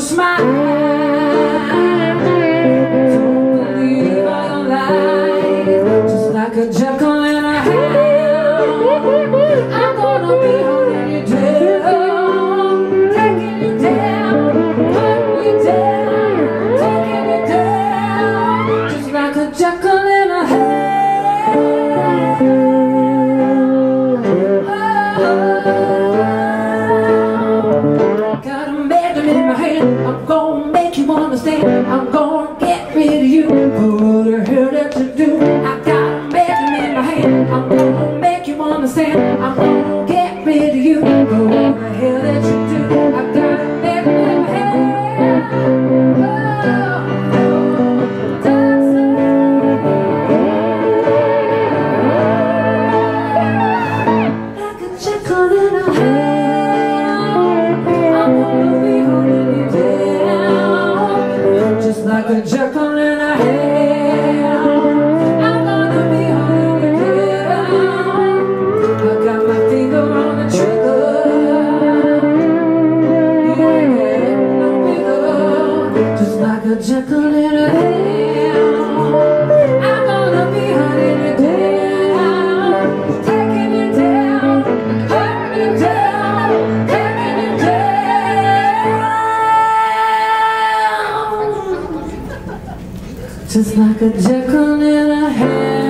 smile. Don't believe all your lies. Just like a Jekyll and a Hyde, I'm gonna be holding you down, taking you down, putting you down, taking you down, just like a Jekyll and a Hyde. Got a medal in my hand, I'm gonna make you understand. I'm gonna get rid of you. What the hell that you do? I got a medal in my hand, I'm gonna make you understand. I'm gonna get rid of you. What the hell that you do? I got a medal in my hand. Like a Jekyll and a Hyde, I'm gonna be holding you down, just like a Jekyll and a Hyde. I'm gonna be holding you down. I got my finger on the trigger. You ain't getting no bigger, just like a Jekyll and a Hyde. I'm gonna be holding you down, taking you down, putting you down, taking you down, just like a Jekyll and a Hyde.